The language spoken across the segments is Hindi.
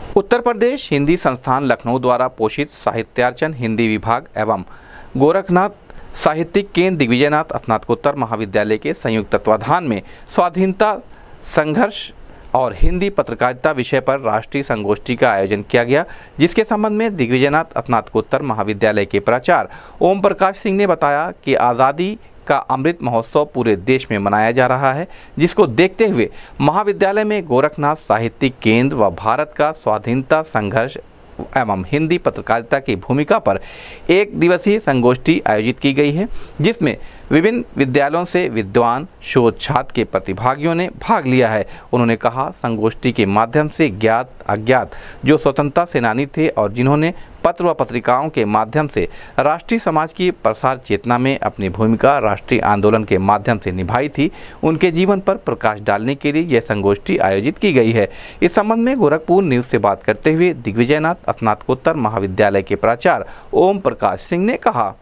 उत्तर प्रदेश हिंदी संस्थान लखनऊ द्वारा पोषित साहित्यार्चन हिंदी विभाग एवं गोरखनाथ साहित्यिक केंद्र दिग्विजयनाथ स्नातकोत्तर महाविद्यालय के संयुक्त तत्वाधान में स्वाधीनता संघर्ष और हिंदी पत्रकारिता विषय पर राष्ट्रीय संगोष्ठी का आयोजन किया गया, जिसके संबंध में दिग्विजयनाथ स्नातकोत्तर महाविद्यालय के प्राचार्य ओम प्रकाश सिंह ने बताया कि आज़ादी का अमृत महोत्सव पूरे देश में मनाया जा रहा है, जिसको देखते हुए महाविद्यालय में गोरखनाथ साहित्यिक केंद्र व भारत का स्वाधीनता संघर्ष एवं हिंदी पत्रकारिता की भूमिका पर एक दिवसीय संगोष्ठी आयोजित की गई है, जिसमें विभिन्न विद्यालयों से विद्वान शोध छात्र के प्रतिभागियों ने भाग लिया है। उन्होंने कहा, संगोष्ठी के माध्यम से ज्ञात अज्ञात जो स्वतंत्रता सेनानी थे और जिन्होंने पत्र व पत्रिकाओं के माध्यम से राष्ट्रीय समाज की प्रसार चेतना में अपनी भूमिका राष्ट्रीय आंदोलन के माध्यम से निभाई थी, उनके जीवन पर प्रकाश डालने के लिए यह संगोष्ठी आयोजित की गई है। इस संबंध में गोरखपुर न्यूज़ से बात करते हुए दिग्विजयनाथ स्नातकोत्तर महाविद्यालय के प्राचार्य ओम प्रकाश सिंह ने कहा,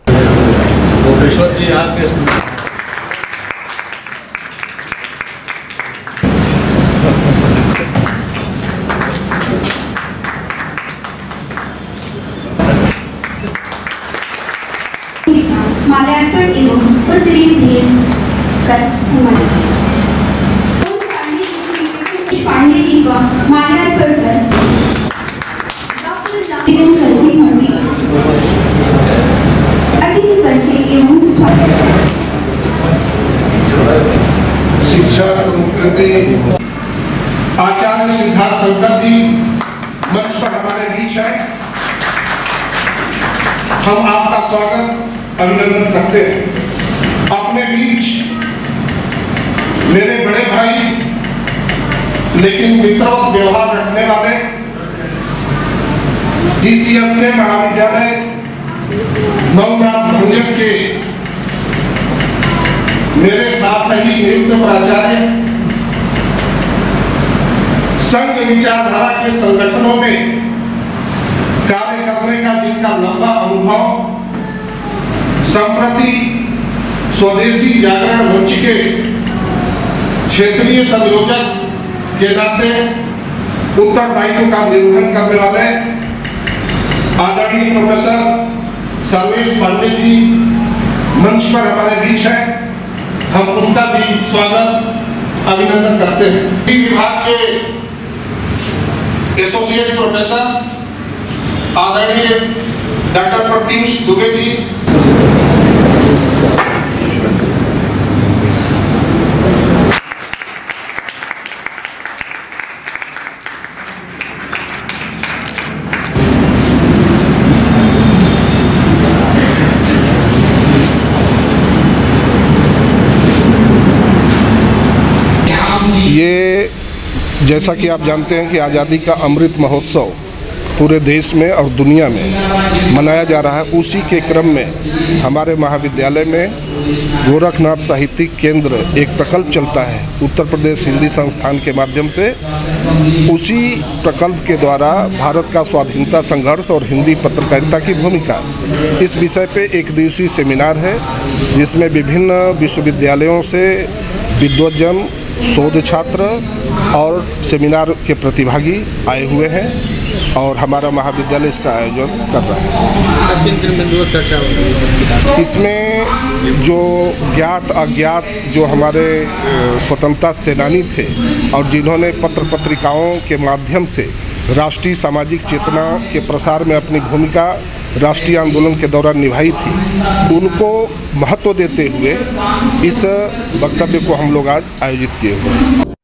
माल्यार्पण एवं उत्तरीय भेंट कर सम्मानित पांडे जी का माल्यार्पण कर डॉक्टर जातिरन करती होंगी अतिथि परिचय एवं स्वागत। शिक्षा संस्कृति आचार्य सिद्धार्थ शंकर जी मंच पर हमारे बीच है। हम आपका स्वागत अभिनंदन करते हैं। अपने बीच मेरे बड़े भाई लेकिन मित्रवत व्यवहार रखने वाले DCS के महाविद्यालय नवनाथ भंजन के मेरे साथ ही नियुक्त प्राचार्य, संघ विचारधारा के संगठनों में कार्य करने का जिनका लंबा अनुभव, संप्रति स्वदेशी जागरण मंच के क्षेत्रीय संयोजक के नाते उत्तरदायित्व का निर्वहन करने वाले आदरणीय प्रोफेसर सर्वेश पांडे जी मंच पर हमारे बीच हैं। हम उनका भी स्वागत अभिनंदन करते हैं। विभाग के एसोसिएट प्रोफेसर आदरणीय डॉक्टर प्रत्युष दुबे जी, ये जैसा कि आप जानते हैं कि आज़ादी का अमृत महोत्सव पूरे देश में और दुनिया में मनाया जा रहा है। उसी के क्रम में हमारे महाविद्यालय में गोरखनाथ साहित्यिक केंद्र एक प्रकल्प चलता है उत्तर प्रदेश हिंदी संस्थान के माध्यम से। उसी प्रकल्प के द्वारा भारत का स्वाधीनता संघर्ष और हिंदी पत्रकारिता की भूमिका, इस विषय पे एक दिवसीय सेमिनार है, जिसमें विभिन्न विश्वविद्यालयों से विद्वज्जन, शोध छात्र और सेमिनार के प्रतिभागी आए हुए हैं और हमारा महाविद्यालय इसका आयोजन कर रहा है। इसमें जो ज्ञात अज्ञात जो हमारे स्वतंत्रता सेनानी थे और जिन्होंने पत्र पत्रिकाओं के माध्यम से राष्ट्रीय सामाजिक चेतना के प्रसार में अपनी भूमिका राष्ट्रीय आंदोलन के दौरान निभाई थी, उनको महत्व देते हुए इस वक्तव्य को हम लोग आज आयोजित किए हुए हैं।